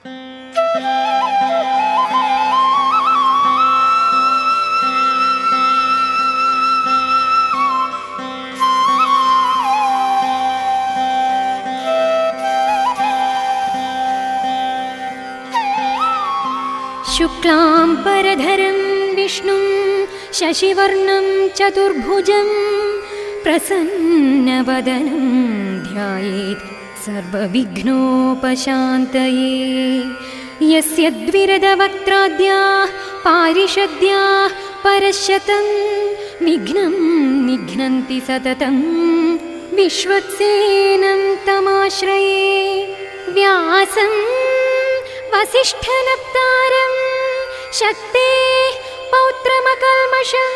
शुक्लाम्बरधरं विष्णुं शशिवर्णं चतुर्भुजं प्रसन्नवदनं ध्यायेत् सर्वविघ्नोपशान्तये। यस्य द्विरदवक्त्राद्याः पारिषद्याः परशतं विघ्नं निघ्नन्ति सततं विश्वक्सेनं तमाश्रये। व्यासं वसिष्ठनप्तारं शक्तेः पौत्रमकल्मषं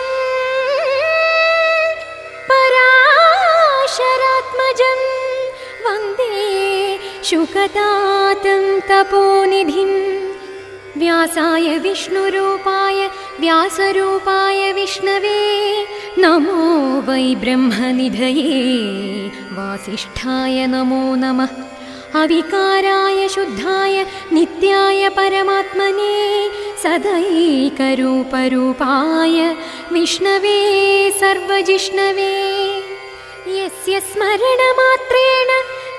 पराशरात्मजं वन्दे शुकतातं तपोनिधिं। व्यासाय विष्णुरूपाय व्यासरूपाय विष्णवे नमो वै ब्रह्मनिधये वासिष्ठाय नमो नमः। अविकाराय शुद्धाय नित्याय परमात्मने सदैकरूपरूपाय विष्णवे सर्वजिष्णवे। यस्य स्मरणमात्रेण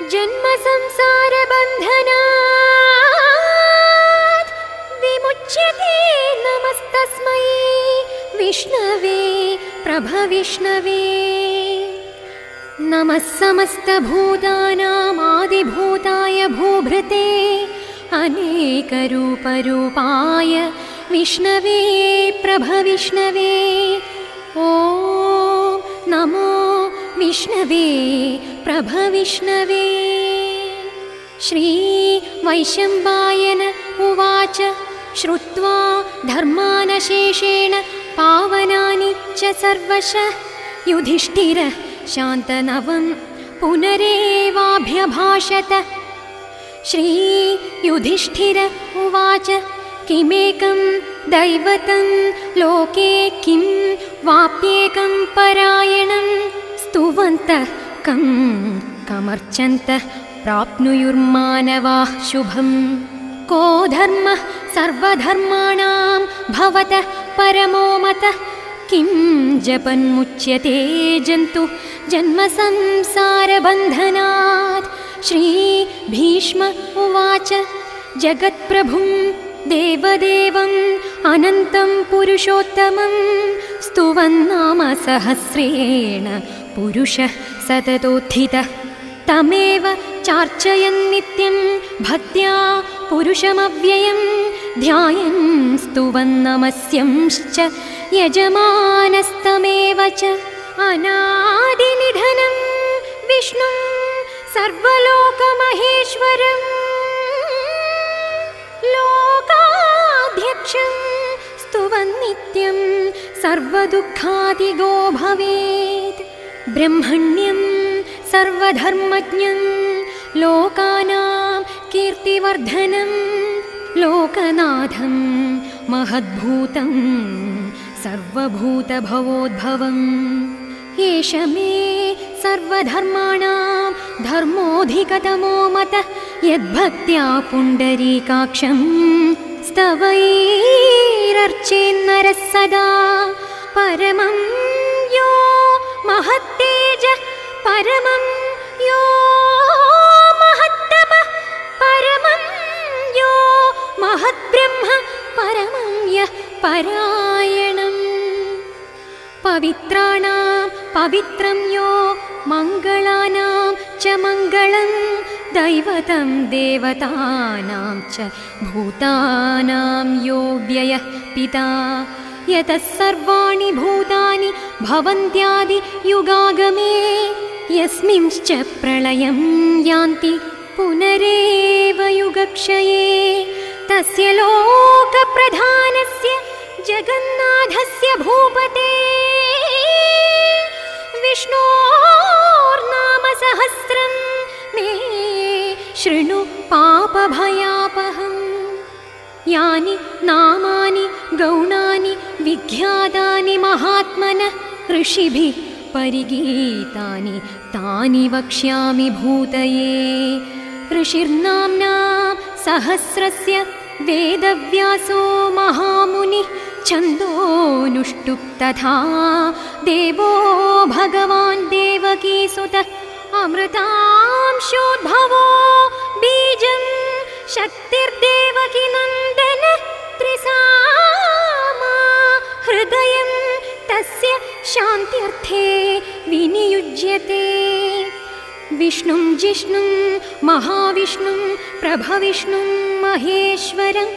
जन्मसंसारबन्धनात् विमुच्यते नमस्तस्मै विष्णवे प्रभविष्णवे। नमः समस्तभूतानामादिभूताय भूभृते अनेकरूपरूपाय विष्णवे प्रभविष्णवे। ॐ नमो विष्णवे प्रभविष्णवे। श्रीवैशम्पायन उवाच श्रुत्वा धर्मानशेषेण पावनानि च सर्वशः युधिष्ठिरः शान्तनवं पुनरेवाभ्यभाषत। श्रीयुधिष्ठिर उवाच किमेकं दैवतं लोके किं वाप्येकं परायणं स्तुवन्तः कमर्चन्तः प्राप्नुयुर्मानवाः शुभम्। को धर्मः सर्वधर्माणां भवतः परमो मतः किं जपन्मुच्यते जन्तु जन्मसंसारबन्धनात्। श्रीभीष्म उवाच जगत्प्रभुं देवदेवम् अनन्तं पुरुषोत्तमं स्तुवन्नाम सहस्रेण पुरुषः सततोत्थितः। तमेव चार्चयन्नित्यं भक्त्या पुरुषमव्ययं ध्यायन् स्तुवन्नमस्यंश्च यजमानस्तमेव च। अनादिनिधनं विष्णुं सर्वलोकमहेश्वरं लोकाध्यक्षं स्तुवन्नित्यं सर्वदुःखादिगो भवेत्। ब्रह्मण्यं सर्वधर्मज्ञं लोकानां कीर्तिवर्धनं लोकनाथं महद्भूतं सर्वभूतभवोद्भवम्। एष मे सर्वधर्माणां धर्मोऽधिकतमो मतः यद्भक्त्या पुण्डरीकाक्षं स्तवैरर्चेन्नरः सदा। परमं यो महत्तेजः परमं यो महत्तपः परमं यो महद्ब्रह्म परमं यः परायणम्। पवित्राणां पवित्रं यो मङ्गलानां च मङ्गलं दैवतं देवतानां च भूतानां यो व्ययः पिता। यतः सर्वाणि भूतानि भवन्त्यादियुगागमे यस्मिंश्च प्रलयं यान्ति पुनरेव युगक्षये। तस्य लोकप्रधानस्य जगन्नाथस्य भूपते विष्णोर्नाम सहस्रं मे शृणु पापभयापहम्। यानि नामानि गौणानि विख्यातानि महात्मनः ऋषिभिः परिगीतानि तानि वक्ष्यामि भूतये। ऋषिर्नाम्ना सहस्रस्य वेदव्यासो महामुनि छन्दोनुष्टुप् तथा देवो भगवान् देवकीसुतः अमृतांशोद्भवो बीजं शक्तिर्देवकी नन्दन त्रिसामा हृदयं तस्य शान्त्यर्थे विनियुज्यते। विष्णुं जिष्णुं महाविष्णुं प्रभविष्णुं महेश्वरम्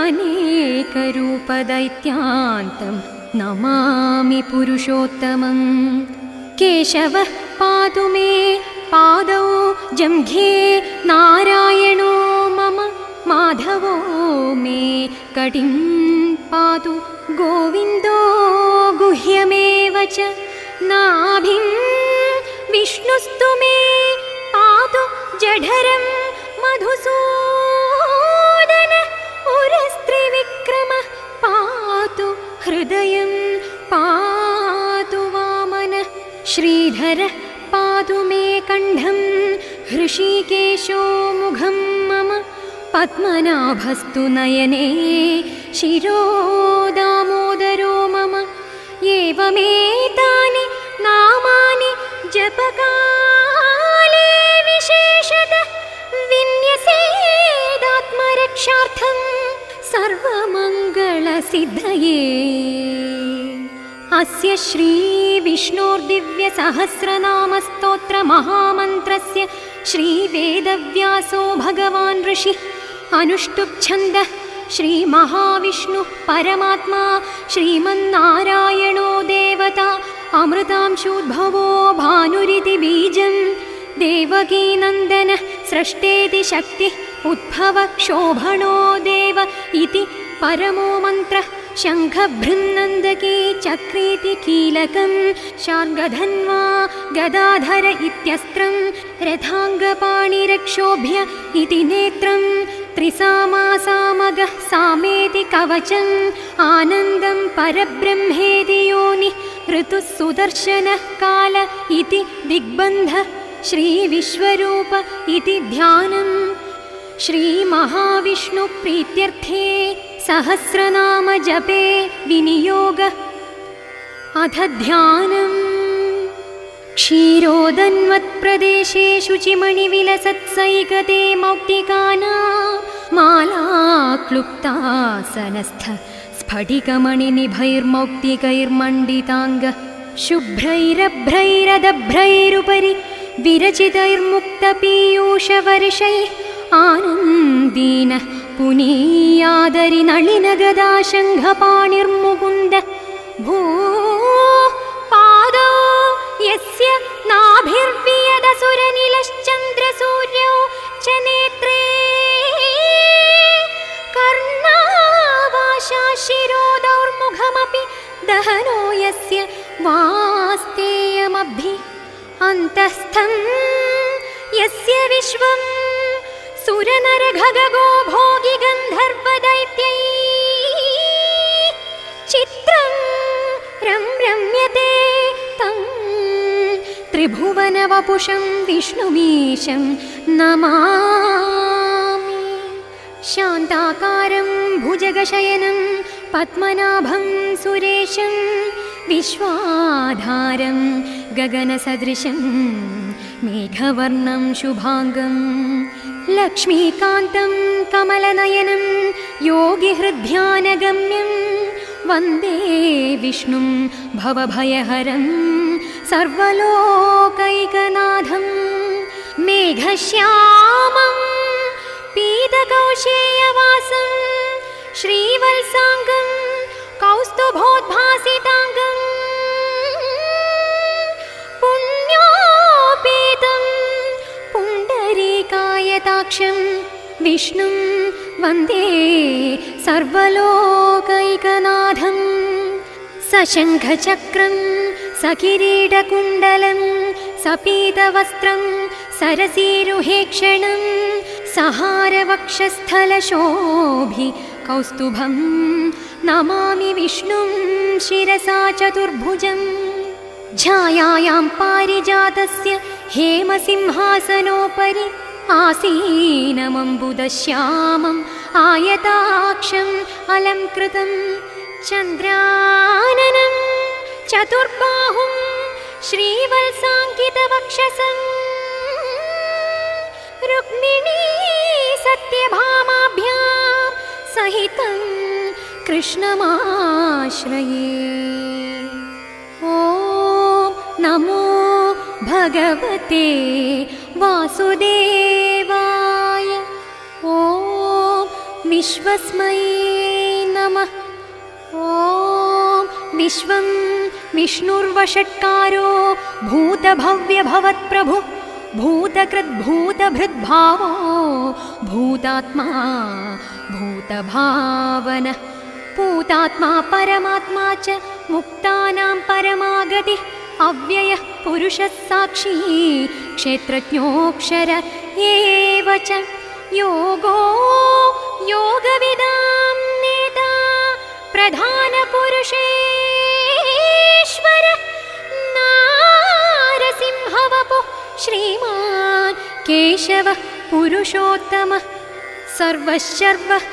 अनेकरूपदैत्यान्तं नमामि पुरुषोत्तमम्। केशवः पातु मे पादौ जङ्घे नारायणो मम माधवो मे कटिं पातु गोविन्दो गुह्यमेव च नाभिं विष्णुस्तु मे पातु जठरं मधुसूदन उरस्त्रिविक्रमः पातु हृदयं पातु वामनः श्रीधरः पातु मे कण्ठं हृषीकेशो मुखं मम पद्मनाभस्तु नयने शिरो दामोदरो मम। एवमेतानि नामानि जपकाले विशेषतः विन्यसेदात्मरक्षार्थं सर्वमङ्गलसिद्धये। अस्य श्रीविष्णोर्दिव्यसहस्रनामस्तोत्रमहामन्त्रस्य श्रीवेदव्यासो भगवान् ऋषिः अनुष्टुप्छन्दः श्रीमहाविष्णुः परमात्मा श्रीमन्नारायणो देवता अमृतांशोद्भवो भानुरिति बीजं देवकीनन्दनः स्रष्टेति शक्तिः उद्भव क्षोभणो देव इति परमो मन्त्रः शङ्खभृन्नन्दकी चक्रेति कीलकं शार्ङ्गधन्वा गदाधर इत्यस्त्रं रथाङ्गपाणिरक्षोभ्य इति नेत्रं त्रिसामासामगः सामेति कवचम् आनन्दं परब्रह्मेति योनिः ऋतुः सुदर्शनः काल इति दिग्बन्धः श्रीविश्वरूप इति ध्यानम्। श्रीमहाविष्णुप्रीत्यर्थे सहस्रनाम जपे विनियोगः। अथ ध्यानम्। क्षीरोदन्वत्प्रदेशे शुचिमणिविलसत्सैकते मौक्तिकानां माला क्लुप्तासनस्थ स्फटिकमणिनिभैर्मौक्तिकैर्मण्डिताङ्ग शुभ्रैरभ्रैरदभ्रैरुपरि विरचितैर्मुक्तपीयूषवर्षैः आनन्दीनः पुनीयादरि नलिनगदाशङ्खपाणिर्मुकुन्द भूः पादौ यस्य नाभिर्वियदसुरनिलश्चन्द्रसूर्यौ च नेत्रे कर्णावाशाशिरोदौर्मुखमपि दहनो यस्य वास्तेयमभि अन्तःस्थं यस्य विश्वं सुरनरघगो भोगि गन्धर्वदैत्यैः चित्रं रम्यते तं त्रिभुवनवपुषं विष्णुमीशं नमामि। शान्ताकारं भुजगशयनं पद्मनाभं सुरेशं विश्वाधारं गगनसदृशं मेघवर्णं शुभाङ्गं लक्ष्मीकान्तं कमलनयनं योगिहृद्ध्यानगम्यं वन्दे विष्णुं भवभयहरं सर्वलोकैकनाथं मेघश्यामं पीतकौशेयवासं श्रीवत्साङ्गं कौस्तुभोद्भासिताङ्गं पुण्योपेतं पुण्डरीकायताक्षं विष्णुं वन्दे सर्वलोकैकनाथं सशङ्खचक्रं सकिरीटकुण्डलं सपीतवस्त्रं सरसीरुहेक्षणं सहारवक्षस्थलशोभि कौस्तुभं नमामि विष्णुं शिरसा चतुर्भुजम् छायायां पारिजातस्य हेमसिंहासनोपरि आसीनमम्बुदश्यामम् आयताक्षम् अलङ्कृतं चन्द्राननं चतुर्बाहुं श्रीवत्साङ्कितवक्षसं रुक्मिणी सत्यभामाभ्यां सहितं कृष्णमाश्रये। ॐ नमो भगवते वासुदेवाय। ॐ विश्वस्मै नमः। ॐ विश्वं विष्णुर्वषट्कारो भूतभव्यभवत्प्रभु भूतकृद्भूतभृद्भावो भूतात्मा भूतभावनः भूतात्मा परमात्मा च मुक्तानां परमागतिः अव्ययः पुरुषः साक्षी क्षेत्रज्ञोऽक्षर एव च योगो योगविदां नेता प्रधानपुरुषेश्वर नारसिंहवपुः श्रीमान् केशवः पुरुषोत्तमः सर्वशर्वः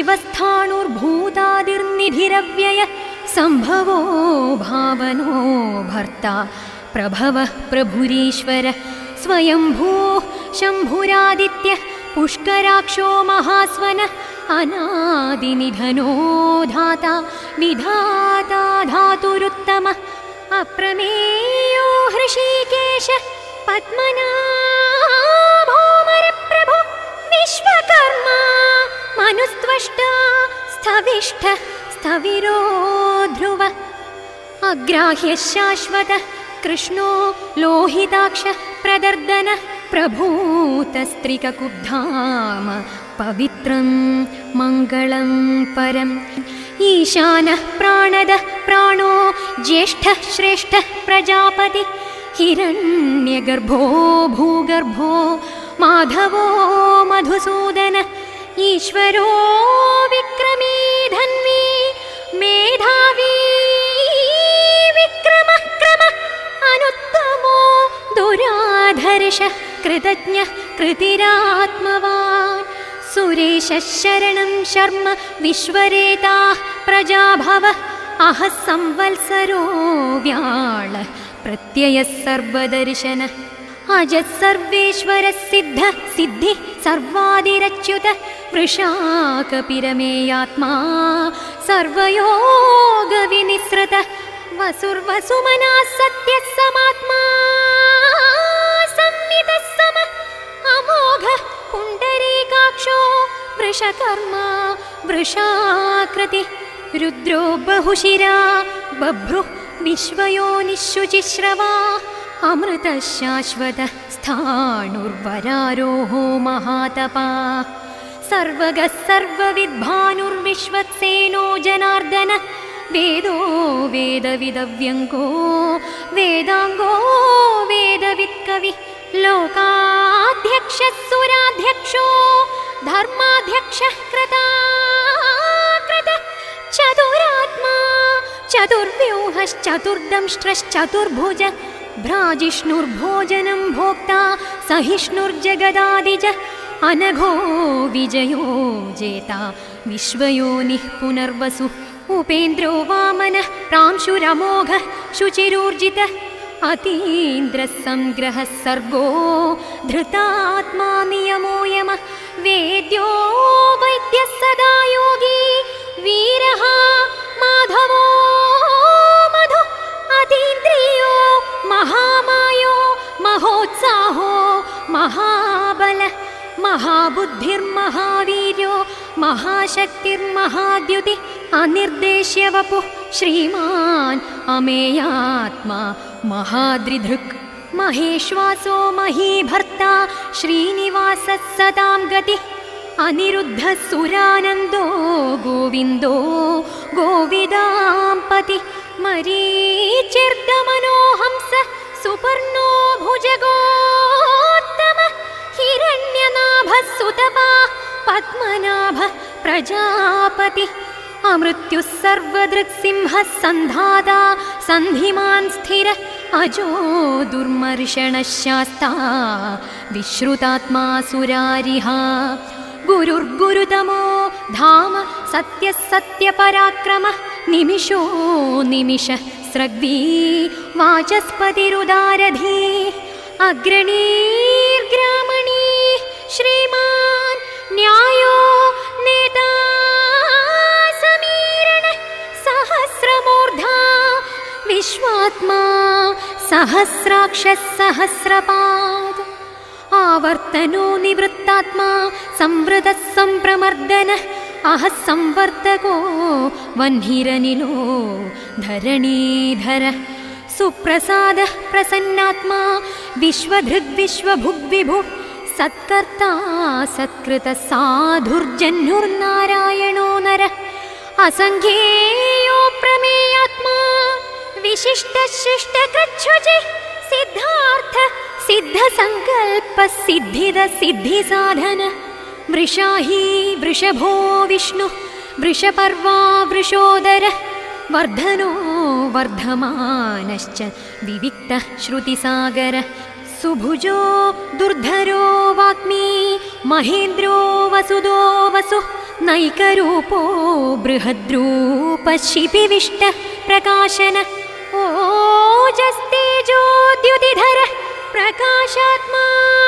शिवस्थाणुर्भूतादिर्निधिरव्ययः सम्भवो भावनो भर्ता प्रभवः प्रभुरीश्वरः स्वयंभूः शम्भुरादित्यः पुष्कराक्षो महास्वनः अनादिनिधनो धाता विधाता धातुरुत्तमः अप्रमेयो हृषीकेशः पद्मनाभोमरप्रभु विश्वकर्मा मनुस्त्वष्टा स्थविष्ठः स्थविरो ध्रुव अग्राह्यः शाश्वतः कृष्णो लोहिताक्षः प्रदर्दनः प्रभूतस्त्रिककुब्धाम पवित्रं मङ्गलं परम् ईशानः प्राणदः प्राणो ज्येष्ठः श्रेष्ठः प्रजापति हिरण्यगर्भो भूगर्भो माधवो मधुसूदनः ईश्वरो विक्रमी धन्वी मेधावी विक्रमः क्रमः अनुत्तमो दुराधर्षः कृतज्ञः कृतिरात्मवान् सुरेशः शरणं शर्म विश्वरेताः प्रजाभवः अहः संवत्सरो व्याळः प्रत्ययः सर्वदर्शनः अजः सर्वेश्वरः सिद्धः सिद्धिः सर्वादिरच्युतः वृषाकपिरमेयात्मा सर्वयोगविनिसृतः वसुर्वसुमनः सत्यः समात्मा संवितः समः अमोघः पुण्डरीकाक्षो वृषकर्मा वृषाकृतिः रुद्रो बहुशिरा बभ्रुः विश्वयोनिःशुचिश्रवा अमृतः शाश्वतः स्थाणुर्वरारोहो महातपाः सर्वगः सर्वविद्भानुर्विश्वक्सेनो जनार्दनः वेदो वेदविदव्यङ्गो वेदाङ्गो वेदवित्कविः लोकाध्यक्षः सुराध्यक्षो धर्माध्यक्षः कृताकृतः चतुरात्मा चतुर्व्यूहश्चतुर्दंष्ट्रश्चतुर्भुज भ्राजिष्णुर्भोजनं भोक्ता सहिष्णुर्जगदादिज अनघो विजयो जेता विश्वयोनिः पुनर्वसु उपेन्द्रो वामनः प्रांशुरमोघः शुचिरूर्जितः अतीन्द्रः संग्रहः सर्गो धृतात्मा नियमो यमः वेद्यो वैद्यः सदा योगी वीरः माधवो मधु अतीन्द्रियो महामायो महोत्साहो महाबलः महाबुद्धिर्महावीर्यो महाशक्तिर्महाद्युतिः अनिर्देश्यवपुः श्रीमान् अमेयात्मा महाद्रिधृक् महेश्वासो महीभर्ता श्रीनिवासः सतां गतिः अनिरुद्धः सुरानन्दो गोविन्दो गोविदाम्पतिः मरीचिर्दमनो हंसः सुपर्णो भुजगोत्तमः हिरण्यनाभः सुतपाः पद्मनाभः प्रजापतिः अमृत्युः सर्वदृक्सिंहः सन्धाता सन्धिमान् स्थिरः अजो दुर्मर्षणशास्ता विश्रुतात्मा सुरारिहा गुरुर्गुरुतमो धाम सत्यः सत्यपराक्रमः निमिषो निमिष स्रग्वी वाचस्पतिरुदारधी अग्रणीर्ग्रामणी श्रीमान् न्यायो नेता समीरण सहस्रमूर्धा विश्वात्मा सहस्राक्षः सहस्रपाद आवर्तनो निवृत्तात्मा संवृतः संप्रमर्दनः अहः संवर्तको वह्निरनिलो धरणीधर सुप्रसादः प्रसन्नात्मा विश्वधृग्विश्वभुग्विभु सत्कर्ता सत्कृतः साधुर्जह्नुर्नारायणो नरः असंख्येयो प्रमेयात्मा विशिष्टशिष्टकृच्छुचिः सिद्धार्थ सिद्धसङ्कल्प सिद्धिद सिद्धिसाधन वृषाही वृषभो विष्णु वृषपर्वा वृषोदर वर्धनो वर्धमानश्च विविक्तः श्रुतिसागर सुभुजो दुर्धरो वाग्मी महेन्द्रो वसुदो वसु नैकरूपो बृहद्रूपशिपिविष्ट प्रकाशन ओजस्तेजोद्युतिधर प्रकाशात्मा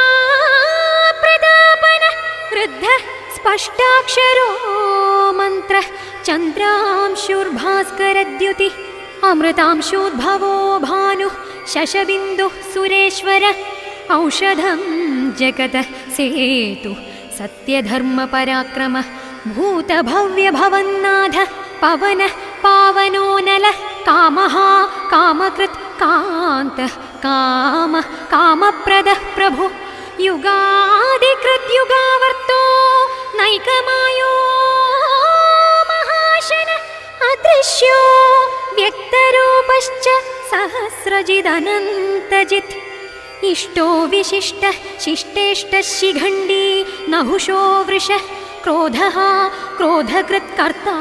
प्रतापन वृद्ध स्पष्टाक्षरो मंत्र चन्द्रांशुर्भास्करद्युति अमृतांशोद्भवो भानु शशबिन्दु सुरेश्वर औषधं जगत सेतु सत्यधर्म पराक्रम भूतभव्य भवन्नाथ पवन पावनो नल कामः कामकृत् कांत काम कामप्रद प्रभु युगादिकृत् युगावर्तो नैकमायो महाशन अदृश्यो व्यक्तरूपश्च सहस्रजिदनन्तजित् इष्टो विशिष्ट शिष्टेष्ट शिखण्डी नहुषो वृष क्रोधः क्रोधकृत्कर्ता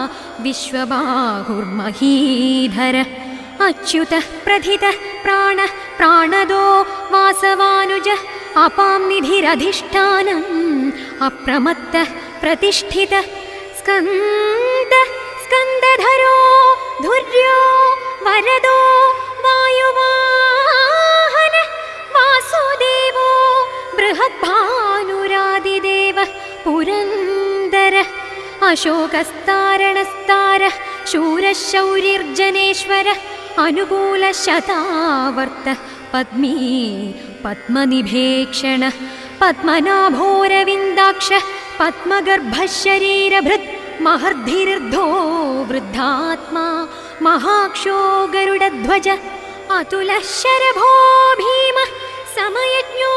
विश्वबाहुर्महीधर अच्युत प्रथित प्राण प्राणदो वासवानुज अपां निधिरधिष्ठानम् अप्रमत्त प्रतिष्ठित स्कन्द स्कन्दधरो धुर्यो वरदो वायुवाहन वासुदेवो बृहद्भानुरादिदेव पुरन्दर अशोकस्तारणस्तार शूरशौर्यर्जनेश्वर अनुकूलशतावर्त पद्मी पद्मनिभेक्षण पद्मनाभोरविन्दाक्ष पद्मगर्भशरीरभृत् महर्धिर्धो वृद्धात्मा महाक्षो गरुडध्वज अतुलः शरभो भीम समयज्ञो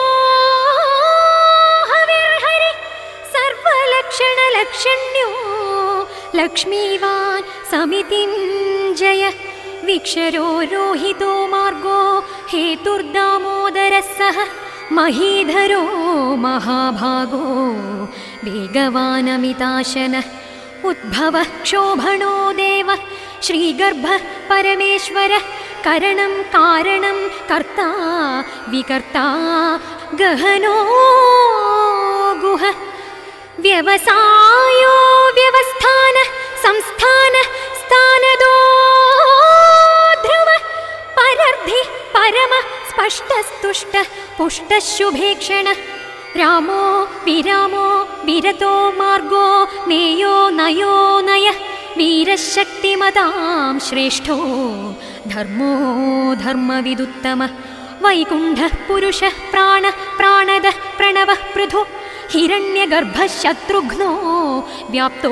हविर्हरि सर्वलक्षणलक्षण्यो लक्ष्मीवान् समितिञ्जय विक्षरो रोहितो मार्गो हेतुर्दामोदरः सह महीधरो महाभागो वेगवानमिताशन उद्भव क्षोभणो देव श्रीगर्भ परमेश्वर करणं कारणं कर्ता विकर्ता गहनो गुह व्यवसायो व्यवस्थान संस्थान स्थानदो ध्रुव परर्धि परम स्पष्टस्तुष्ट पुष्टशुभेक्षण रामो विरामो विरतो मार्गो नेयो नयो नय वीरशक्तिमतां श्रेष्ठो धर्मो धर्मविदुत्तम वैकुण्ठः पुरुषः प्राण प्राणद प्रणवः पृथु हिरण्यगर्भः शत्रुघ्नो व्याप्तो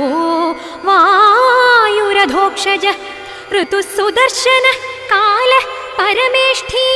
वायुरधोक्षज ऋतुः सुदर्शन काल परमेष्ठी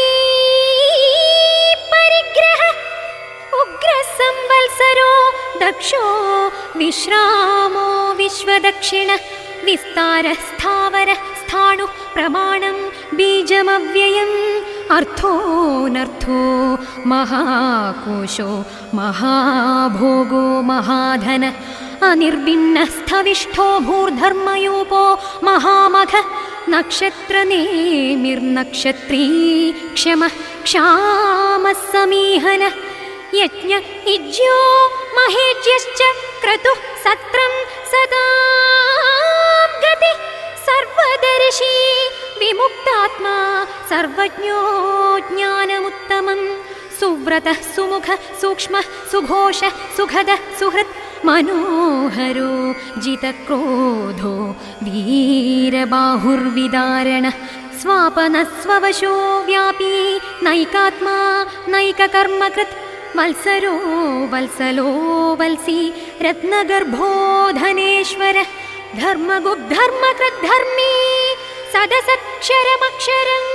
परिग्रह उग्रसंवत्सरो दक्षो विश्रामो विश्वदक्षिण विस्तार स्थावर स्थाणु प्रमाणं बीजमव्ययम् अर्थोऽनर्थो महाकोशो महाभोगो महाधन अनिर्भिन्नस्थविष्ठो भूर्धर्मयूपो महामघ नक्षत्रनेमिर्नक्षत्री क्षमः क्षामः समीहन यज्ञ इज्यो महेज्यश्च क्रतुः सत्रं सदा गति सर्वदर्शी विमुक्तात्मा सर्वज्ञो ज्ञानमुत्तमं सुव्रतः सुमुख सूक्ष्म सुघोष सुखद सुहृत् मनोहरो जितक्रोधो वीरबाहुर्विदारण स्वापनस्ववशो व्यापी नैकात्मा नैककर्मकृत् वल्सरो वल्सलो वल्सी रत्नगर्भो धनेश्वर धर्मगुग्धर्मकृद्धर्मी सदसक्षरमक्षरम्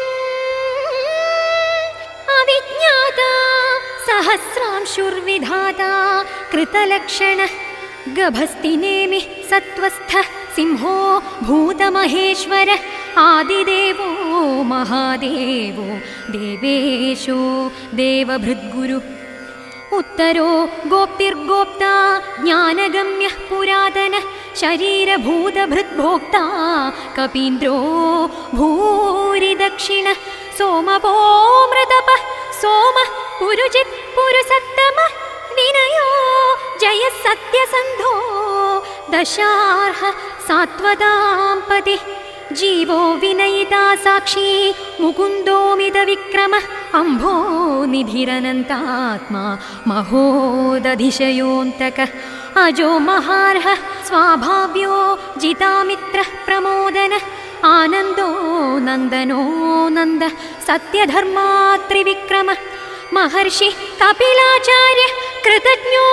अविज्ञाता सहस्रांशुर्विधाता कृतलक्षण गभस्तिनेमि सत्त्वस्थः सिंहो भूतमहेश्वर आदिदेवो महादेवो देवेशो देवभृद्गुरु उत्तरो गोप्तिर्गोप्ता ज्ञानगम्यः पुरातन शरीरभूतभृद्भोक्ता कपीन्द्रो भूरि दक्षिण सोमपो मृतपः सोमः पुरुजित् पुरुसत्तमः विनयो जयः सत्यसन्धो दशार्ह सात्वतां पतिः जीवो विनयिता साक्षी मुकुन्दोमितविक्रमः अम्भो निधिरनन्तात्मा महोदधिशयोऽन्तकः अजो महार्ह स्वाभाव्यो जितामित्रः प्रमोदन आनन्दो नन्दनो नन्द सत्यधर्मात्रिविक्रम महर्षि कपिलाचार्य कृतज्ञो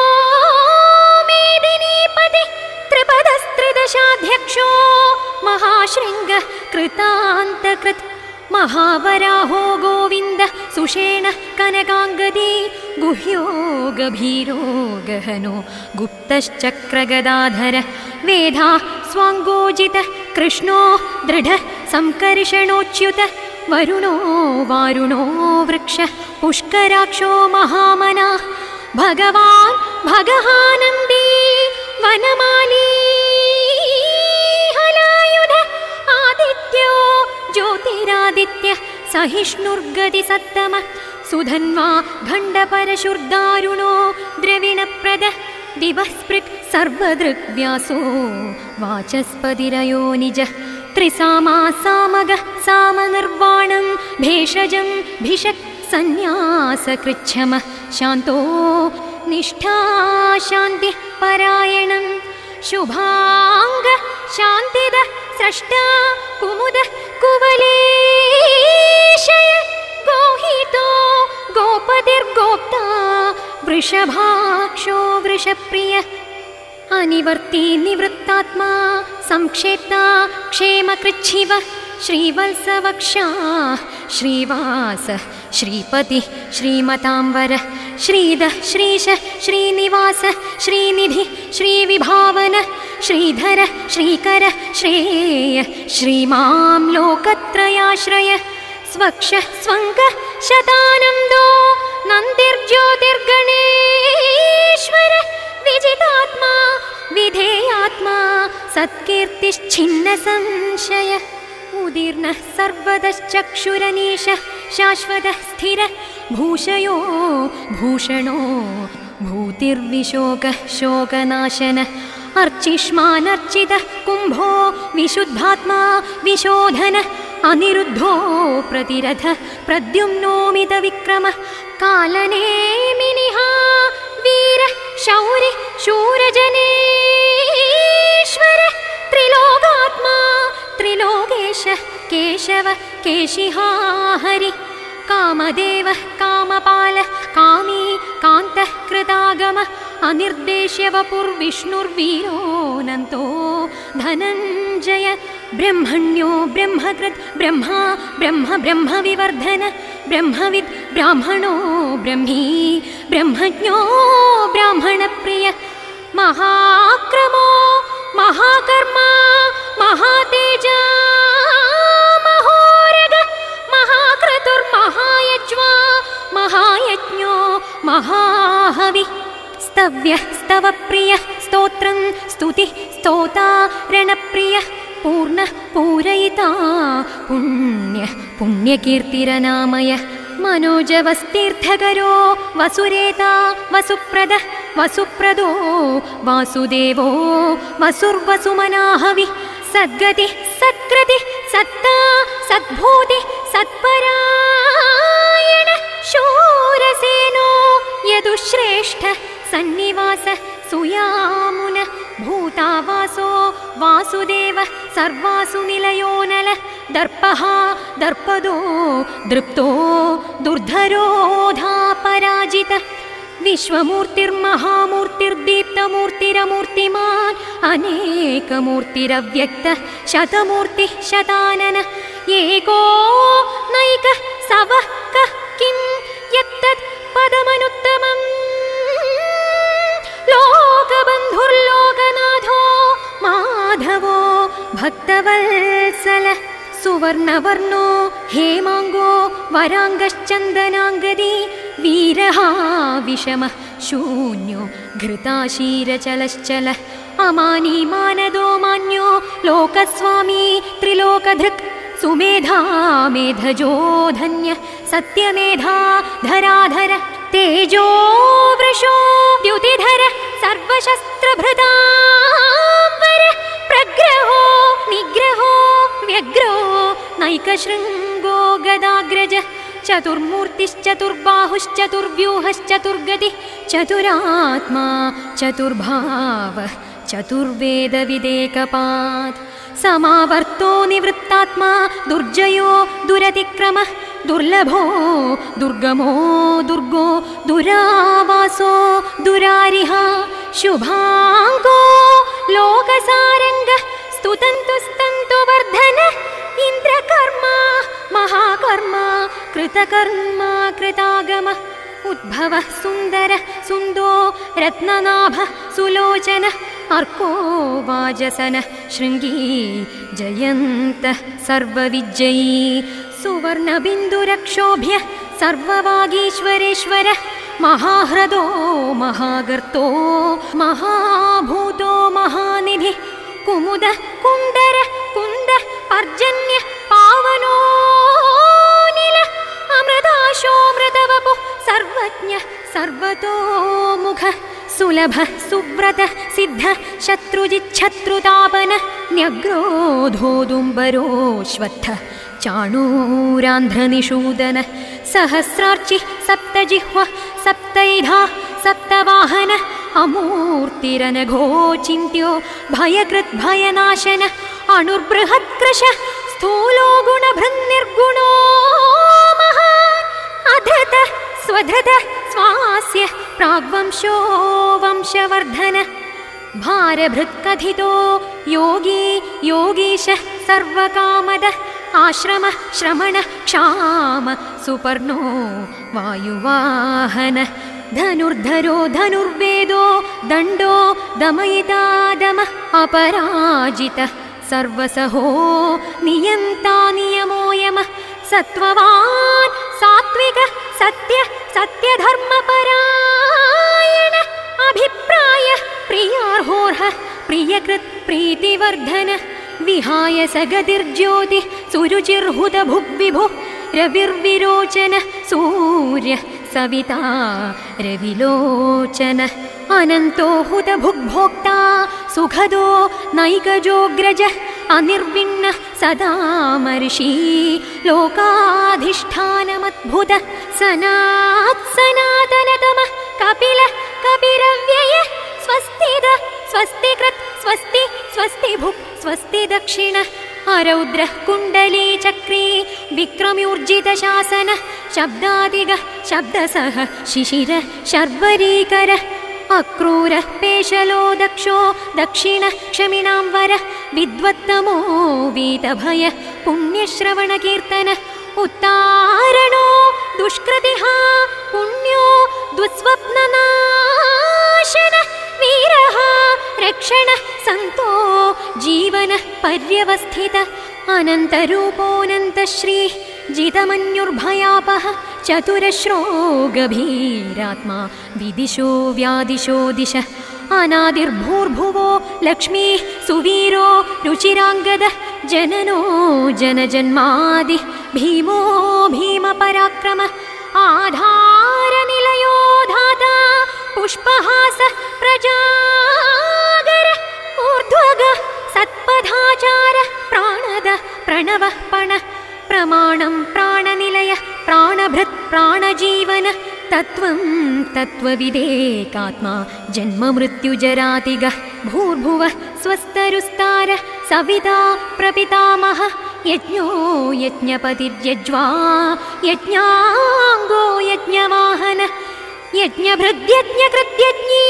मेदिनीपति त्रिपदस्त्रिदशाध्यक्षो महाशृङ्ग कृतान्तकृत् महावराहो गोविन्द सुषेण कनकाङ्गदी गुह्यो गभीरो गहनो गुप्तश्चक्रगदाधर वेधा स्वाङ्गोजित कृष्णो दृढ संकर्षणोच्युत वरुणो वारुणो वृक्ष पुष्कराक्षो महामना भगवान् भगहानन्दी वनमाली हलायुध आदित्यो ज्योतिरादित्य सहिष्णुर्गति सत्तम सुधन्वा खण्डपरशुर्दारुणो द्रविणप्रद दिवस्पृक् सर्वदृग्व्यासो वाचस्पतिरयो निज त्रिसामा सामग सामनिर्वाणं भेषजं भिषक् सन्न्यासकृच्छम शान्तो निष्ठा शान्तिः परायणं शुभांग शान्तिद स्रष्टा कुमुद कुवलेशय गोहितो गोपतिर्गोप्ता वृषभाक्षो वृषप्रिय अनिवर्ती निवृत्तात्मा संक्षेप्ता क्षेमकृच्छिव श्रीवत्सवक्षा श्रीवास श्रीपति श्रीमतांवर श्रीद श्रीश श्रीनिवास श्रीनिधि श्रीविभावन श्रीधर श्रीकर श्रेय श्रीमां लोकत्रयाश्रय स्वक्ष स्वङ्ग शतानन्दो नन्दिर्ज्योतिर्गणेश्वर विजितात्मा विधेयात्मा सत्कीर्तिश्छिन्न संशय उदीर्णः सर्वदश्चक्षुरनीश शाश्वतः स्थिर भूषयो भूषणो भूतिर्विशोकः शोकनाशन अर्चिष्मानर्चितः कुम्भो विशुद्धात्मा विशोधन अनिरुद्धो प्रतिरथ प्रद्युम्नोमितविक्रमः कालनेमिनिः वीर शौरि शूरजनेश्वर त्रिलोकात्मा त्रिलोकेश केशव केशिहा हरि कामदेवः कामपाल कामी कान्तः कृतागम अनिर्देश्य वपुर्विष्णुर्वीरोऽनन्तो धनञ्जय ब्रह्मण्यो ब्रह्मकृत् ब्रह्मा ब्रह्म ब्रह्मविवर्धन ब्रह्मविद् ब्राह्मणो ब्रह्मी ब्रह्मज्ञो ब्राह्मणप्रिय महाक्रमो महाकर्मा महातेजा महोरग महाक्रतुर्महायज्वा महायज्ञो महाहवि स्तव्य स्तवप्रिय स्तोत्रं स्तुति स्तोता रणप्रिय पूर्णः पूरयिता पुण्यकीर्तिरनामय मनोजवस्तीर्थकरो वसुरेता वसुप्रदः वसुप्रदो वासुदेवो वसुर्वसुमनाहवि सद्गति सत्कृति सत्ता सद्भूति सत्परायण शूरसेनो यदुश्रेष्ठ सन्निवास सुयामुन भूतावासो वासुदेव सर्वासु निलयो नल दर्पः दर्पदो दृप्तो दुर्धरोधा पराजित विश्वमूर्तिर्महामूर्तिर्दीप्तमूर्तिरमूर्तिमान् अनेकमूर्तिरव्यक्त शतमूर्तिः शतानन एको नैकः सवः कः किं यत्तत् पदमनुत्तमम् लोकबन्धुर्लोकनाथो माधवो भक्तवत्सल सुवर्णवर्णो हेमाङ्गो वराङ्गश्चन्दनाङ्गदी वीरः विषमः शून्यो घृताशीरचलश्चल अमानी मानदो मान्यो लोकस्वामी त्रिलोकधृक् सुमेधा मेधजो धन्य सत्यमेधा धराधर तेजो वृषो द्युतिधर सर्वशस्त्रभृताम्बर प्रग्रहो निग्रहो व्यग्रो नैकशृङ्गो गदाग्रज चतुर्मूर्तिश्चतुर्बाहुश्चतुर्व्यूहश्चतुर्गतिः चतुरात्मा चतुर्भावः चतुर्वेदविदेकपात् समावर्तो निवृत्तात्मा दुर्जयो दुरतिक्रमः दुर्लभो दुर्गमो दुर्गो दुरावासो दुरारिः शुभाङ्गो लोकसारङ्गः स्तुतन्तु स्तन्तु वर्धन इन्द्रकर्मा महाकर्मा कृतकर्मा कृतागमः उद्भवः सुन्दरः सुन्दो रत्ननाभः सुलोचनः अर्को वाजसनः शृङ्गी जयन्तः सर्वविजयी सुवर्णबिन्दुरक्षोभ्यः सर्ववागीश्वरेश्वरः महाह्रदो महागर्तो महाभूतो महानिधिः कुमुदः कुण्डरः कुन्दः पर्जन्यः पावनो नीलः अमृताशोऽमृतवपुः सर्वज्ञः सर्वतोमुखः सुलभः सुव्रतः सिद्धः शत्रुजिच्छत्रुतापनः न्यग्रोधोदुम्बरोऽश्वत्थः चाणूरान्ध्रनिषूदनः सहस्रार्चिः सप्तजिह्वः सप्तैधा सप्तवाहनः अमूर्तिरनघोचिन्त्यो भयकृद्भयनाशनः अणुर्बृहत्कृशः स्थूलो गुणभृन्निर्गुणो महान् अधृतः स्वधृतः स्वास्य प्राग्वंशो वंशवर्धनः भारभृत्कथितो योगी योगीशः सर्वकामदः आश्रमः श्रमणः क्षाम सुपर्णो वायुवाहनः धनुर्धरो धनुर्वेदो दण्डो दमयिता दमः अपराजितः सर्वसहो नियन्ता नियमोऽयमः सत्त्ववान् सात्विकः सत्यः सत्यधर्मपरायण अभिप्रायः प्रियार्होर्हः प्रियकृत् प्रीतिवर्धनः विहाय सगतिर्ज्योतिः सुरुचिर्हुतभुग्विभुः रविर्विरोचनः सूर्यः सविता रविलोचनः अनन्तो हुतभुग्भोक्ता सुखदो नैकजोऽग्रजः अनिर्विण्णः सदा महर्षि लोकाधिष्ठानमद्भुतः सनातनतमः कपिलः कपिरव्ययः स्वस्तिदः स्वस्तिकृत् स्वस्ति स्वस्ति भुक् स्वस्ति दक्षिणः अरौद्रः कुण्डली चक्री विक्रम्यूर्जितशासनः शब्दादिगः शब्दसः शिशिरः शर्वरीकरः अक्रूरः पेशलो दक्षो दक्षिणः क्षमिणां वरः विद्वत्तमो वीतभयः पुण्यश्रवणकीर्तनः उत्तारणो दुष्कृतिः पुण्यो दुःस्वप्ननाशनः वीरः रक्षणः सन्तो जीवनः पर्यवस्थितः अनन्तरूपोऽनन्तश्रीः जितमन्युर्भयापः चतुरश्रो गभीरात्मा विदिशो व्यादिशो दिशः अनादिर्भूर्भुवो लक्ष्मीः सुवीरो रुचिराङ्गद जननो जनजन्मादि भीमो भीमपराक्रम आधारनिलयो धाता पुष्पहास प्रजागर ऊर्ध्वग सत्पथाचार प्राणद प्रणवः पण प्रमाणं प्राणनिलय प्राणभृत् प्राणजीवन तत्त्वं तत्त्वविदेकात्मा जन्ममृत्युजरातिगः भूर्भुवः स्वस्तरुस्तार सविता प्रपितामह यज्ञो यज्ञपतिर्यज्वा यज्ञाङ्गो यज्ञवाहन यज्ञभृद्यज्ञकृत्यज्ञी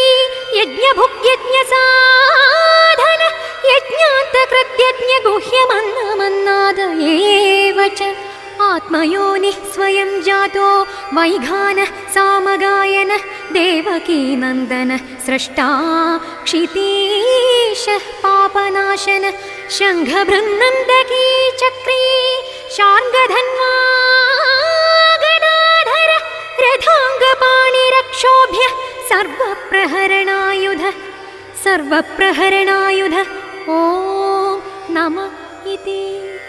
यज्ञभुग्यज्ञसाधन यज्ञान्तकृत्यज्ञ गुह्यमन्नमन्नाद एव च आत्मयोनिः स्वयं जातो वैघानः सामगायन देवकीनन्दन स्रष्टा क्षितीशः पापनाशन शङ्खभृन्नन्दकी चक्री शार्ङ्गधन्वा गदाधर रथाङ्गपाणिरक्षोभ्य सर्वप्रहरणायुध ॐ नमः इति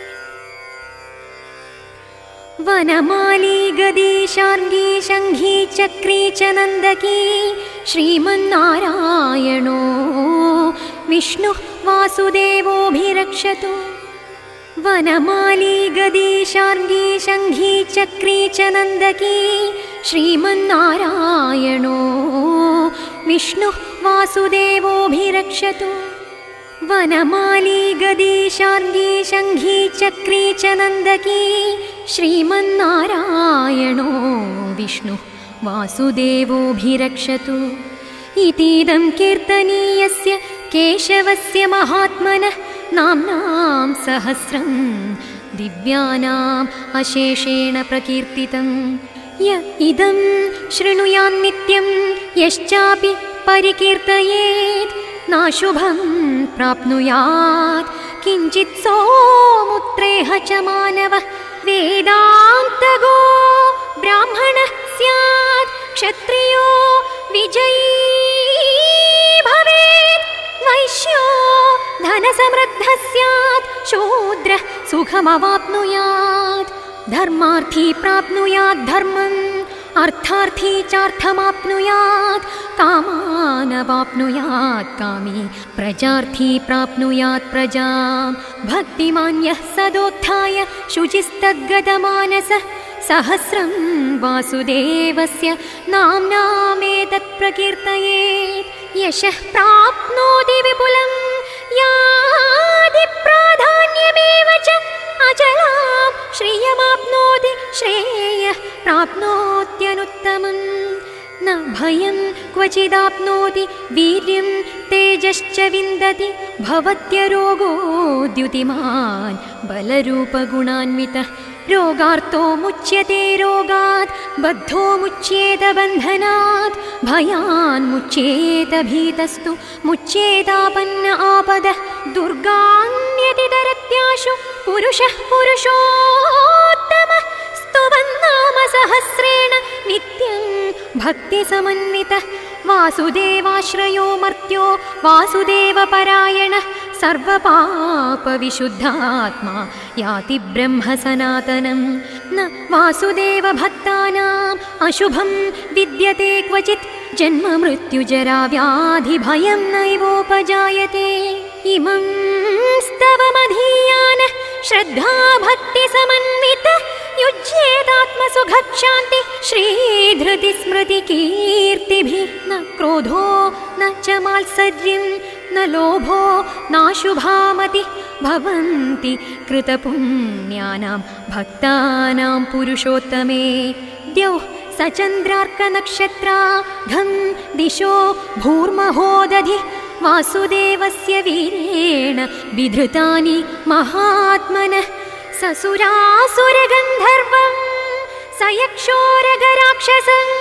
वनमाली गदी शार्ङ्गी शङ्खी चक्री च नन्दकी श्रीमन्नारायणो विष्णुः वासुदेवोऽभिरक्षतु वनमाली गदी शार्ङ्गी शङ्खी चक्री च नन्दकी श्रीमन्नारायणो विष्णुः वासुदेवोऽभिरक्षतु वनमाली गदी शार्ङ्गी शङ्खी चक्री च नन्दकी श्रीमन्नारायणो विष्णुः वासुदेवोऽभिरक्षतु इतीदं कीर्तनीयस्य केशवस्य महात्मनः नाम्नां सहस्रं दिव्यानाम् अशेषेण प्रकीर्तितं य इदं शृणुयान्नित्यं यश्चापि परिकीर्तयेत् नाशुभं प्राप्नुयात् किञ्चित् सोमुत्रेह च मानवः वेदान्तगो ब्राह्मणः स्यात् क्षत्रियो विजयी भवेत् वैश्यो धनसमृद्धः स्यात् शूद्रः सुखमवाप्नुयात् धर्मार्थी प्राप्नुयात् धर्मम् अर्थार्थी चार्थमाप्नुयात् कामानवाप्नुयात् कामी प्रजार्थी प्राप्नुयात् प्रजां भक्तिमान्यः सदोत्थाय शुचिस्तद्गतमानसः सहस्रं वासुदेवस्य नाम्नामेतत् प्रकीर्तयेत् यशः प्राप्नोति विपुलं यादि प्राधान्यमेव च अचलां श्रियमाप्नोति श्रेयः प्राप्नोत्यनुत्तमम् न भयं क्वचिदाप्नोति वीर्यं तेजश्च विन्दति भवत्यरोगो द्युतिमान् बलरूपगुणान्वितः रोगार्तो मुच्यते रोगात् बद्धो मुच्येत बन्धनात् भयान् मुच्येत भीतस्तु मुच्येतापन्न आपदः दुर्गान्यतितरत्याशु पुरुषः पुरुषोत्तमः स्तुवन्नाम सहस्रेण नित्यं भक्तिसमन्वितः वासुदेवाश्रयो मर्त्यो वासुदेवपरायणः सर्वपापविशुद्धात्मा याति ब्रह्म सनातनं न वासुदेवभक्तानाम् अशुभं विद्यते क्वचित् जन्ममृत्युजराव्याधिभयं नैवोपजायते इमं स्तवमधीयानः श्रद्धा भक्तिसमन्वितः युज्येदात्मसुखक्षान्ति श्रीधृतिस्मृतिकीर्तिभिः न क्रोधो न च मात्सर्यं न लोभो नाशुभामतिः भवन्ति कृतपुण्यानां भक्तानां पुरुषोत्तमे द्यौः सचन्द्रार्कनक्षत्राघं दिशो भूर्महोदधिः वासुदेवस्य वीरेण विधृतानि महात्मनः ससुरासुरगन्धर्वं सयक्षोरगराक्षसम्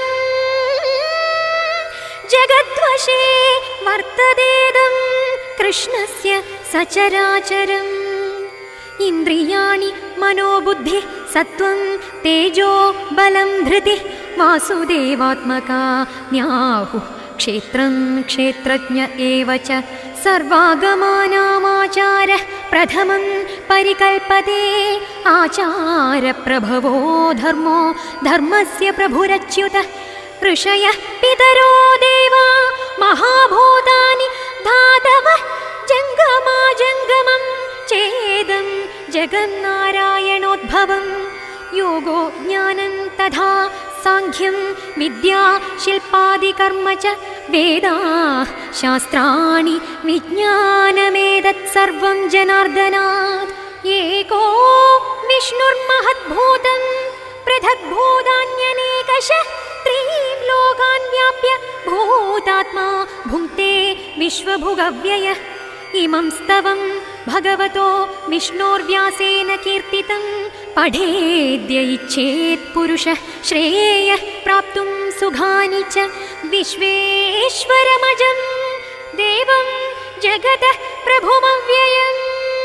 जगद्वशे वर्ततेदं कृष्णस्य सचराचरम् इन्द्रियाणि मनोबुद्धिः सत्त्वं तेजो बलं धृतिः वासुदेवात्मका न्याहुः क्षेत्रं क्षेत्रज्ञ एव च सर्वागमानामाचारः प्रथमं परिकल्पते आचारप्रभवो धर्मो धर्मस्य प्रभुरच्युतः ऋषयः पितरो देवा महाभूतानि धातवः जङ्गमाजङ्गमं चेदं जगन्नारायणोद्भवं योगो ज्ञानं तथा सांख्यं विद्या शिल्पादिकर्म च वेदाः शास्त्राणि विज्ञानमेतत्सर्वं जनार्दनात् एको विष्णुर्महद्भूतं पृथग्भूतान्यनेकशः त्रीं लोकान् व्याप्य भूतात्मा भुङ्क्ते विश्वभुगव्ययः इमं स्तवं भगवतो विष्णोर्व्यासेन कीर्तितं पठेद्य इच्छेत् पुरुषः श्रेयः प्राप्तुं सुखानि च विश्वेश्वरमजं देवं जगतः प्रभुमव्ययम्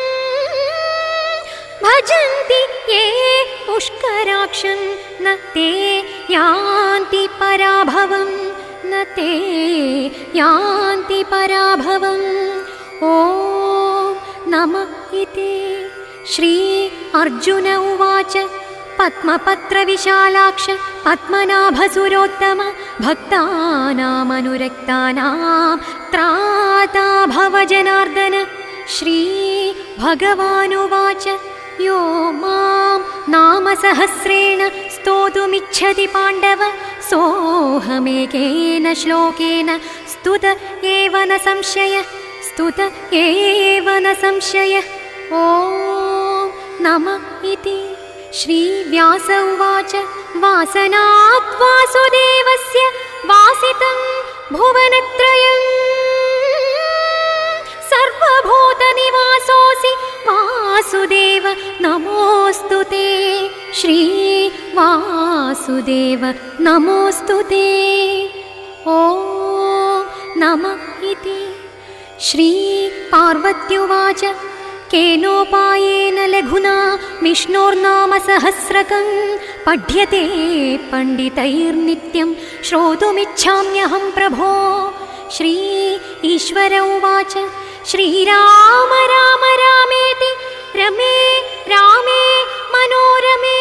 भजन्ति ये पुष्कराक्षं न ते यान्ति पराभवं न ते यान्ति पराभवम् ॐ नमः इति श्री अर्जुन उवाच पद्मपत्रविशालाक्ष पद्मनाभसुरोत्तम भक्तानामनुरक्तानां त्राता भव जनार्दन श्री भगवानुवाच यो मां नामसहस्रेण स्तोतुमिच्छति पाण्डव सोऽहमेकेन श्लोकेन स्तुत एव न संशयः स्तुत एव न संशयः ॐ नमः इति श्रीव्यास उवाच वासनात् वासुदेवस्य वासितं भुवनत्रयम् सर्वभूतनिवासोऽसि वासुदेव नमोऽस्तु ते श्री वासुदेव नमोऽस्तु ते ॐ नमः इति श्री पार्वत्युवाच केनोपायेन लघुना विष्णोर्नाम सहस्रकं पठ्यते पण्डितैर्नित्यं श्रोतुमिच्छाम्यहं प्रभो श्री ईश्वर उवाच श्रीराम राम रामेति रमे रामे मनोरमे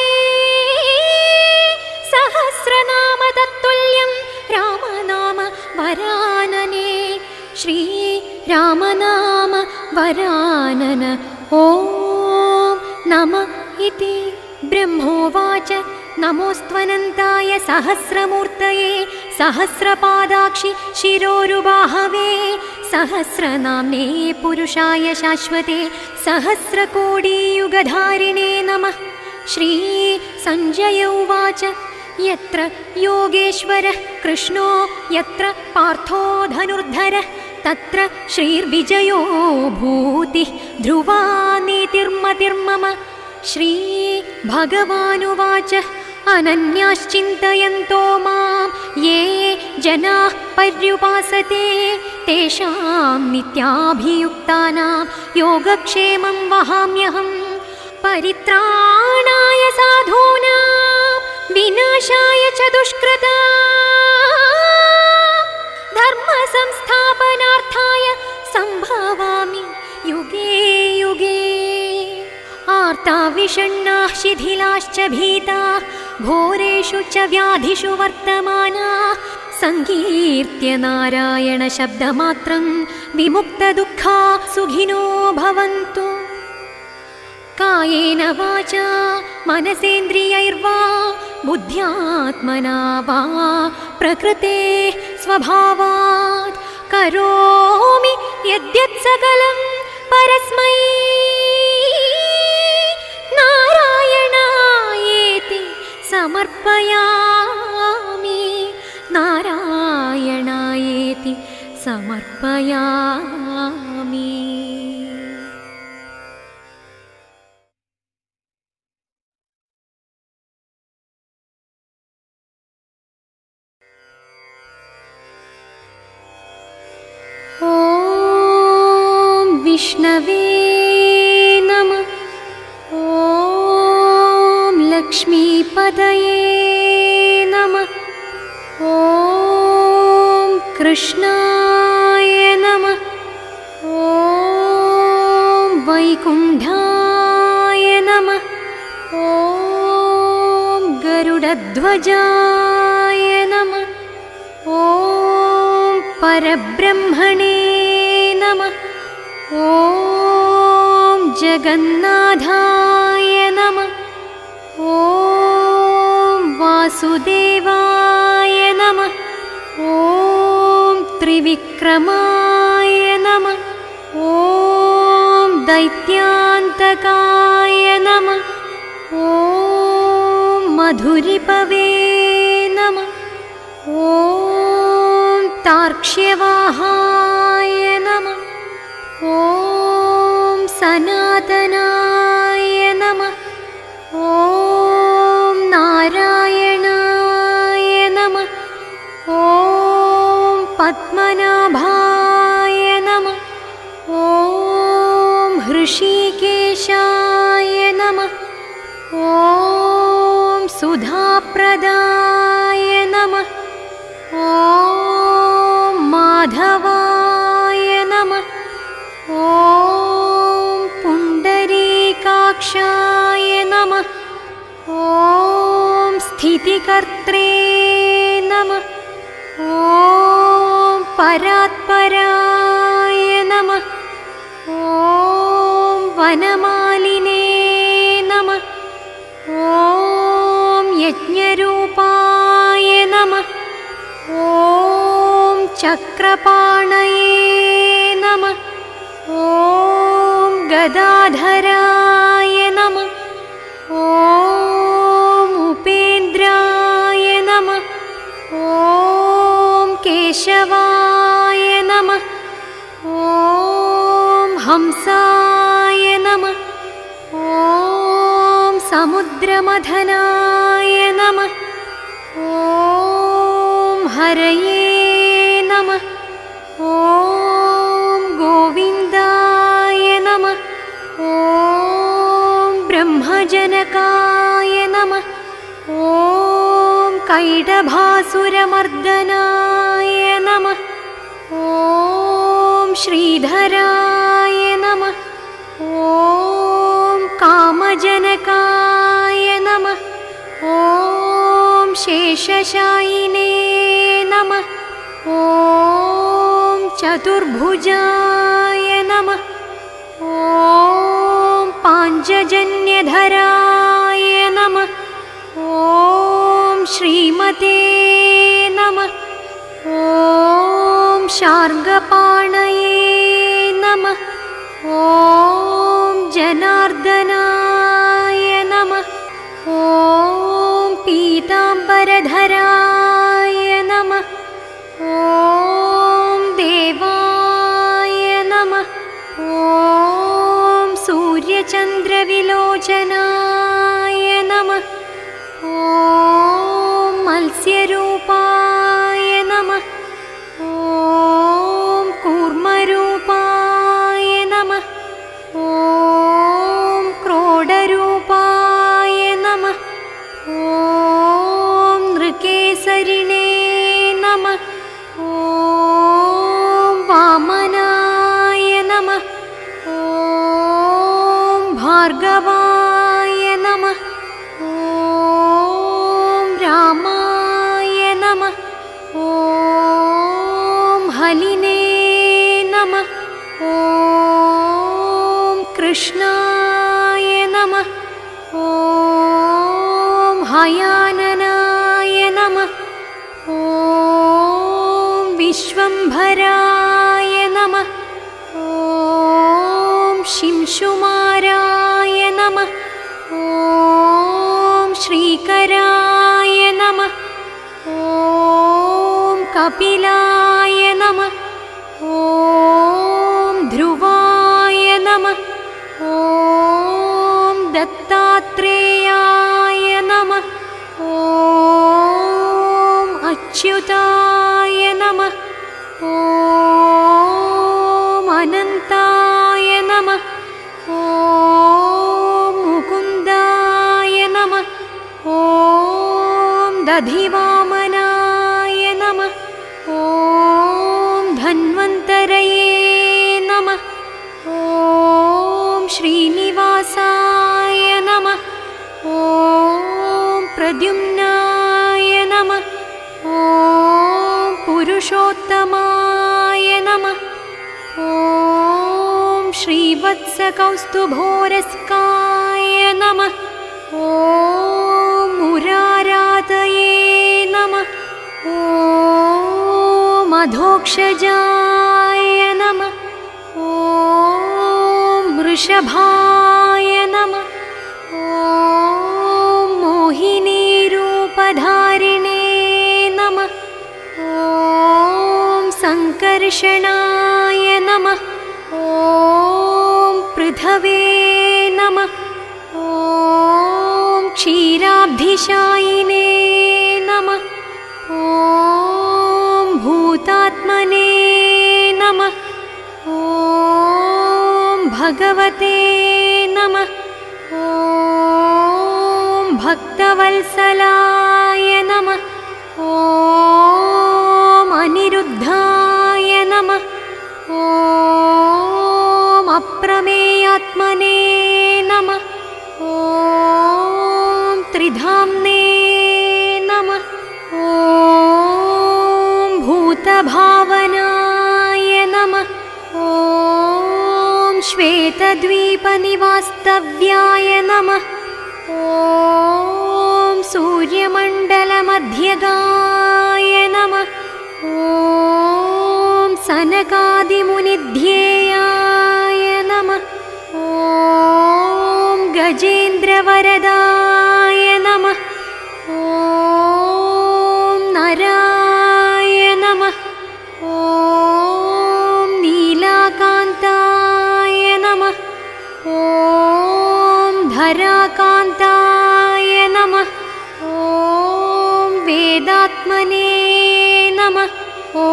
सहस्रनाम तत्तुल्यं रामनाम वरानने श्री रामनाम वरानन ॐ नमः इति ब्रह्मोवाच नमोऽस्त्वनन्ताय सहस्रमूर्तये सहस्रपादाक्षि शिरोरुबाहवे सहस्रनाम्ने पुरुषाय शाश्वते सहस्रकोटियुगधारिणे नमः श्री सञ्जय उवाच यत्र योगेश्वरः कृष्णो यत्र पार्थो धनुर्धरः तत्र श्रीर्विजयो भूतिः ध्रुवा नीतिर्मतिर्मम श्री भगवानुवाच अनन्याश्चिन्तयन्तो मां ये जनाः पर्युपासते तेषां नित्याभियुक्तानां योगक्षेमं वहाम्यहं परित्राणाय साधूनां विनाशाय च दुष्कृता धर्म संस्थापनार्थाय संभवामि युगे युगे आर्ता विषण्णाः शिथिलाश्च भीताः घोरेषु च व्याधिषु वर्तमानाः संकीर्त्य नारायण शब्दमात्रं विमुक्तदुःखा सुखिनो भवन्तु कायेन वाचा मनसेन्द्रियैर्वा बुद्ध्यात्मना वा प्रकृते स्वभावात् करोमि यद्यत् सकलं परस्मै नारायणायेति समर्पयामि नारायणायेति समर्पयामि। विष्णवे नमः। ॐ लक्ष्मीपदये नमः। ॐ कृष्णाय नमः। ॐ वैकुण्ठाय नमः। ॐ गरुडध्वजाय नमः। ॐ परब्रह्मणे नमः। ॐ जगन्नाथाय नमः। ॐ वासुदेवाय नमः। ॐ त्रिविक्रमाय नमः। ॐ दैत्यान्तकाय नमः। ॐ मधुरिपवे नमः। ॐ तार्क्ष्यवाहाय नमः। ॐ सनातनाय नमः। ॐ नारायणाय नमः। ॐ पद्मनाभाय नमः। ॐ हृषीकेशाय नमः। ॐ सुधाप्रदाय नमः। ॐ माधवाय नमः। ॐ पुण्डरीकाक्षाय नमः। ॐ स्थितिकर्त्रे नमः। ॐ परात्पराय नमः। ॐ वनमालिने नमः। ॐ यज्ञरूपाय नमः। ॐ चक्रपाणये नमः। ॐ गदाधराय नमः। ॐ उपेन्द्राय नमः। ॐ केशवाय नमः। ॐ हंसाय नमः। ॐ समुद्रमथनाय नमः। ॐ हरये नमः। ॐ गोविन्दाय नमः। ॐ ब्रह्मजनकाय नमः। ॐ कैडभासुरमर्दनाय नमः। ॐ श्रीधराय नमः। ॐ कामजनकाय नमः। ॐ शेषशायिने नमः। ॐ चतुर्भुजाय नमः। ॐ पाञ्चजन्यधराय नमः। ॐ श्रीमते नमः। ॐ शार्ङ्गपाणये नमः। ॐ जनार्दनाय नमः। ॐ पीताम्बरधराय नमः। ॐ देवाय नमः। ॐ सूर्यचन्द्रविलोचनाय नमः। ॐ मत्स्यरूपाय नमः। ॐ कूर्मरूपाय नमः। ॐ क्रोडरूपाय नमः। ॐ नृकेसरिणे नमः। ॐ वामनाय नमः। ॐ भार्गवाय नमः। ॐ रामाय नमः। ॐ हलिने नमः। ॐ कृष्णाय नमः। ॐ हयाननाय नमः। ॐ विश्वम्भराय नमः। ॐ शिंशुमाराय नमः। ॐ श्रीकराय नमः। ॐ कपिलाय नमः। ॐ ध्रुवाय नमः। ॐ दत्तात्रेयाय नमः। ॐ अच्युताय नमः। ॐ अनन्ताय नमः। ॐ मुकुन्दाय नमः। ॐ दधिवामनाय नमः। ॐ श्रीनिवासशङ्करये नमः। ॐ श्रीनिवासाय नमः। ॐ प्रद्युम्नाय नमः। ॐ पुरुषोत्तमाय नमः। ॐ श्रीवत्सकौस्तुभोरस्काय नमः। ॐ मुरारातये नमः। ॐ अधोक्षजाय नमः। ॐ वृषभाय नमः। ॐ मोहिनीरूपधारिणे नमः। ॐ सङ्कर्षणाय नमः। ॐ पृथवे नमः। ॐ क्षीराब्धिशायिने नमः। ॐ भूतात्मने नमः। ॐ भगवते नमः। ॐ भक्तवत्सलाय नमः। ॐ अनिरुद्धाय नमः। ॐ अप्रमेयात्मने नमः। ॐ त्रिधाम्ने नमः। ॐ भूतभावनाय नमः। ॐ श्वेतद्वीपनिवास्तव्याय नमः। ॐ सूर्यमण्डलमध्यगाय नमः। ॐ सनकादिमुनिध्येयाय नमः। ॐ गजेन्द्रवरदाय नमः। ॐ नराय नमः। ॐ नीलाकान्ताय नमः। ॐ धराकान्ताय नमः। ॐ वेदात्मने नमः। ॐ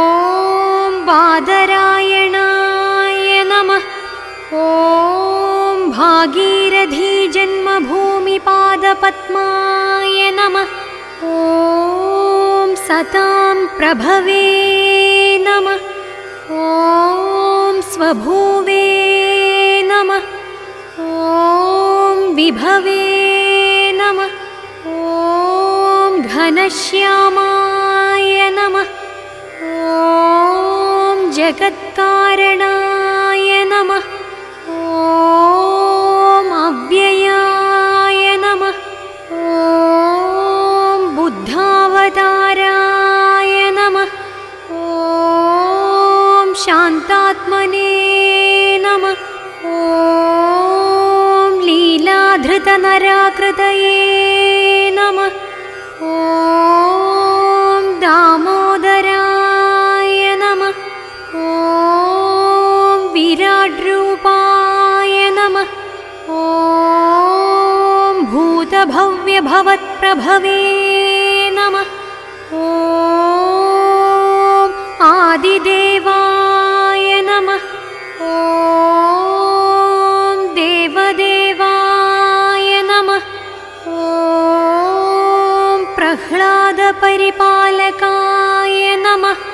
बादरायणाय नमः। ॐ भागीरथीजन्मभूमिपादपद्माय नमः। ॐ सतां प्रभवे नमः। ॐ स्वभुवे नमः। ॐ विभवे नमः। ॐ घनश्यामाय नमः। ॐ जगत्कारणाय नमः। ॐ अव्ययाय नमः। ॐ बुद्धावताराय नमः। ॐ शान्तात्मने नमः। ॐ लीलाधृतनराकृतये नमः। ॐ दामोदराय नमः। ॐ विराड्रूपाय नमः। ॐ भूतभव्यभवत्प्रभवे नमः। ॐ आदिदेवाय नमः। ॐ देवदेवाय नमः। ॐ प्रह्लादपरिपालकाय नमः।